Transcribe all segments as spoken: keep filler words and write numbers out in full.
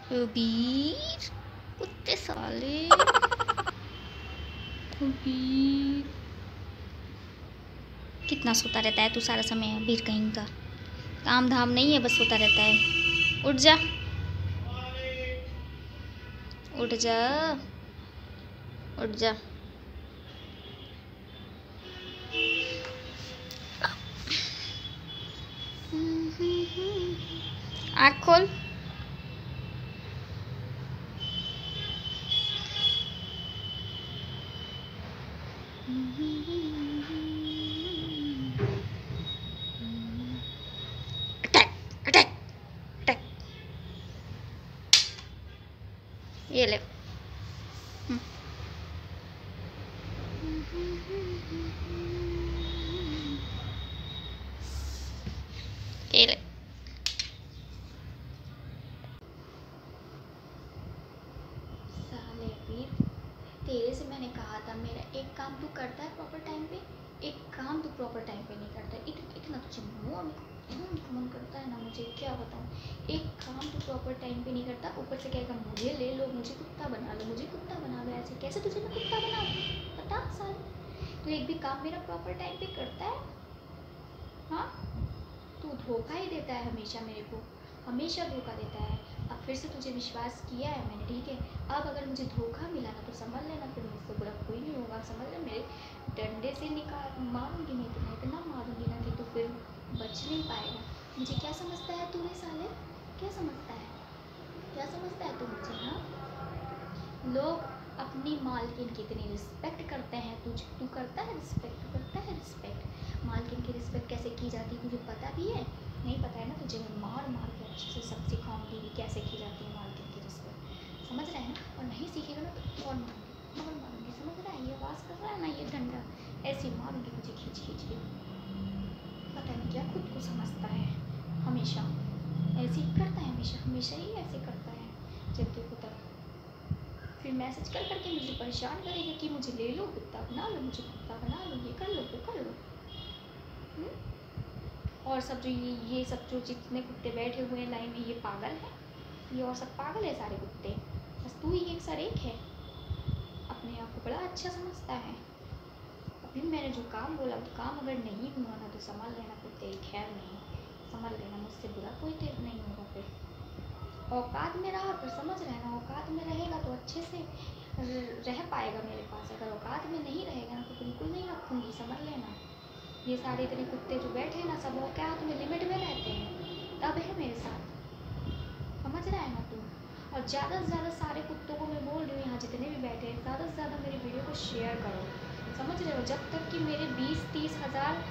कबीर, कुत्ते साले। कबीर, कितना सोता रहता है तू सारा समय? अबीर कहीं का काम धाम नहीं है, बस सोता रहता है। उठ जा, उठ जा, उठ जा। आँख खोल। Attack, attack, attack. ये ले। ये ले। साले अबीर, तेरे से मैंने कहा था मेरा एक काम तू करता है प्रॉपर टाइम पे, एक काम तू प्रॉपर टाइम पे नहीं करता है। इत, इतना तुझे मुँह मन करता है ना, मुझे क्या बताऊँ। एक काम तू प्रॉपर टाइम पे नहीं करता, ऊपर से कहेगा मुझे ले लो, मुझे कुत्ता बना लो, मुझे कुत्ता बना लो। ऐसे कैसे तुझे मैं कुत्ता बना दूँ बता साले? तू एक भी काम मेरा प्रॉपर टाइम पे करता है? हाँ, तू धोखा ही देता है हमेशा मेरे को, हमेशा धोखा देता है। अब फिर से तुझे विश्वास किया है मैंने, ठीक है। अब अगर मुझे धोखा मिला ना तो समझ लेना, फिर मुझसे बुरा कोई नहीं होगा, समझ ले। मेरे डंडे से निकाल मारूंगी मैं, इतना इतना मारूंगी ना कि तू फिर बच नहीं पाएगा। मुझे क्या समझता है तू? साले क्या समझता है, क्या समझता है तू मुझे? हाँ, लोग अपनी मालकिन की इतनी रिस्पेक्ट करते हैं, तुझ तू करता है रिस्पेक्ट? करता है रिस्पेक्ट? मालकिन की रिस्पेक्ट कैसे की जाती है तुझे पता भी है? नहीं पता है ना तुझे? मैं मार मार के अच्छे से सब सिखाऊंगी कि कैसे की जाती है मालकिन की रिस्पेक्ट, समझ रहे हैं ना? और नहीं सीखेगा ना तो और मारूंगी और मारूंगी, समझ रहा है? ये आवाज़ कर रहा है ना ये डंडा, ऐसे मारूंगी मुझे खींच खींच के। पता नहीं क्या खुद को समझता है, हमेशा ऐसे ही करता है, हमेशा हमेशा ही ऐसे करता है। जब देखो तब फिर मैसेज कर करके मुझे परेशान करेगा कि मुझे ले लो, कुत्ता बना लो, मुझे कुत्ता बना लो, ये कर लो वो कर लो। हुँ? और सब जो ये ये सब जो जितने कुत्ते बैठे हुए हैं लाइन में, ये पागल है, ये और सब पागल है सारे कुत्ते, बस तू ही एक सर एक है, अपने आप को बड़ा अच्छा समझता है। अभी मैंने जो काम बोला वो काम अगर नहीं हुआ ना तो समझ लेना फिर तेरी खैर नहीं, समझ लेना मुझसे बुरा कोई तेरे नहीं होगा। फिर औकात में रहा, फिर समझ रहना औकात में रहेगा तो अच्छे से रह पाएगा मेरे पास, अगर औकात में नहीं रहेगा ना तो बिल्कुल नहीं रखूँगी, समझ लेना। ये सारे इतने कुत्ते जो बैठे हैं ना, सब औकात में लिमिट में रहते हैं, तब है मेरे साथ, समझ रहा है ना तू? और ज़्यादा से ज़्यादा सारे कुत्तों को मैं बोल रही हूँ यहाँ जितने भी बैठे हैं, ज़्यादा से ज़्यादा मेरी वीडियो को शेयर करो, समझ रहे हो? जब तक कि मेरे बीस तीस हज़ार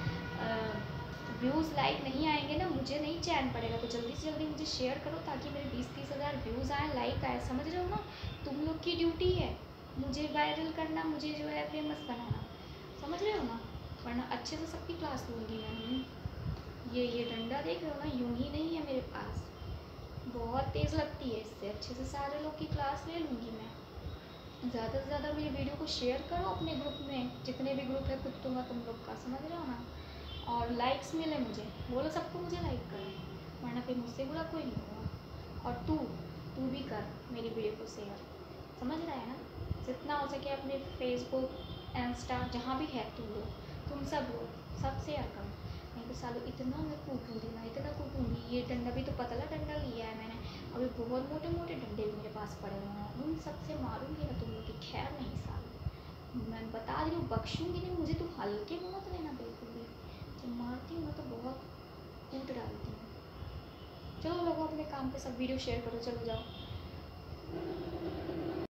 व्यूज़ लाइक नहीं आएंगे ना, मुझे नहीं चैन पड़ेगा। तो जल्दी से जल्दी मुझे शेयर करो ताकि मेरे बीस तीस हज़ार व्यूज़ आए, लाइक आए, समझ रहे हो ना? तुम लोग की ड्यूटी है मुझे वायरल करना, मुझे जो है फेमस बनाना, समझ रहे हो ना? वरना अच्छे से सबकी क्लास लूँगी मैं। ये ये डंडा देख रहे हो ना, यूँ ही नहीं है मेरे पास, बहुत तेज़ लगती है इससे, अच्छे से सारे लोग की क्लास ले लूँगी मैं। ज़्यादा से ज़्यादा मेरी वीडियो को शेयर करो अपने ग्रुप में, जितने भी ग्रुप है कुत्तों का तुम लोग का, समझ रहे हो ना? और लाइक्स मिले मुझे, बोलो सबको मुझे लाइक करें, वरना फिर मुझसे बुरा कोई नहीं होगा। और तू तू भी कर मेरी वीडियो को शेयर, समझ रहा है ना? जितना हो सके अपने फेसबुक इंस्टा जहाँ भी है तुम लोग, तुम सब लोग सब शेयर करो, नहीं तो सालों इतना मैं कूटूँगी ना, इतना कूटूँगी। ये डंडा भी तो पतला डंडा लिया है मैंने, अभी बहुत मोटे मोटे डंडे भी मेरे पास पड़े हुए हैं, उन सबसे मारूंगी ना तुम लोग की खैर नहीं साल। मैं बता रही हूँ बख्शूंगी नहीं, मुझे तुम हल्के में मत लेना बिल्कुल भी, जब मारती हूँ ना तो बहुत कूट डालती हूँ। चलो लोगों अपने काम पे सब वीडियो शेयर करो, चलो जाओ।